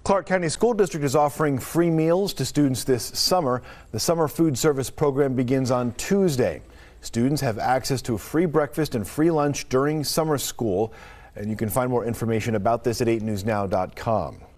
Clark County School District is offering free meals to students this summer. The summer food service program begins on Tuesday. Students have access to a free breakfast and free lunch during summer school. And you can find more information about this at 8newsnow.com.